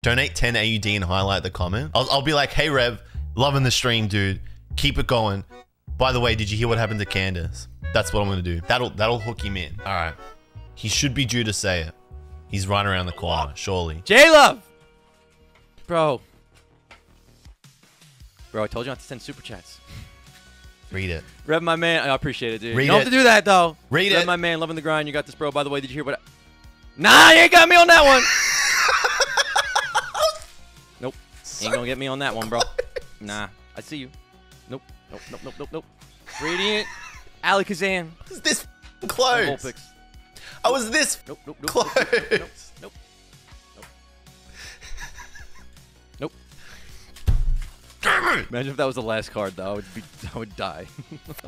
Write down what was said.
Donate 10 AUD and highlight the comment. I'll be like, hey Rev, loving the stream, dude. Keep it going. By the way, did you hear what happened to Candice? That's what I'm gonna do. That'll hook him in. All right. He should be due to say it. He's right around the corner, surely. JLUV! Bro. Bro, I told you not to send super chats. Read it. Rev, my man. I appreciate it, dude. Read you don't it. have to do that, though. Read Rev, it. my man. Loving the grind. You got this, bro. By the way, did you hear what Nah, you ain't got me on that one. Nope. Ain't gonna get me on that one, bro. Nah. I see you. Nope. Nope, nope, nope, nope, nope. Radiant. Alakazam. Was this close? I was this nope, nope, nope, close. Nope, nope, nope, nope. Nope. Imagine if that was the last card, though. I would die.